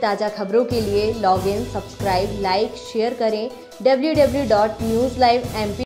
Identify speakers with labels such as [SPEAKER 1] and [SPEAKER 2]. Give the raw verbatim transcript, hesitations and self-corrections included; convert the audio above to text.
[SPEAKER 1] ताज़ा खबरों के लिए log in, subscribe, like, share करें W W W dot news live M P